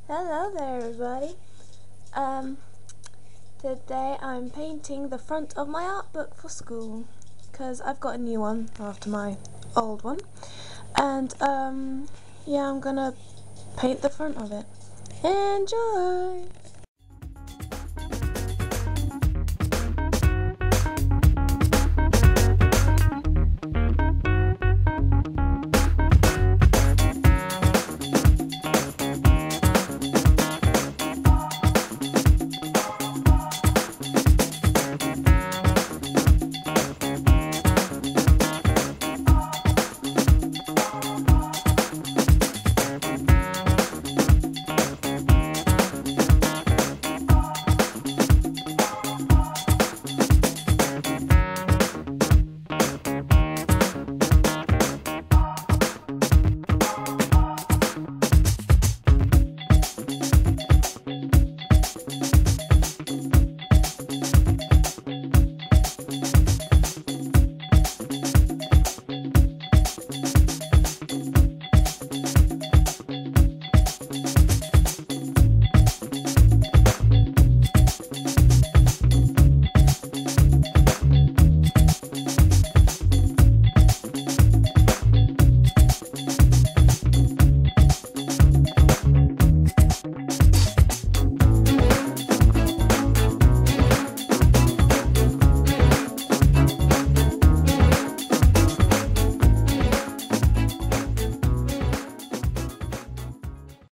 Hello there, everybody. Today I'm painting the front of my art book for school because I've got a new one after my old one, and yeah, I'm gonna paint the front of it. Enjoy!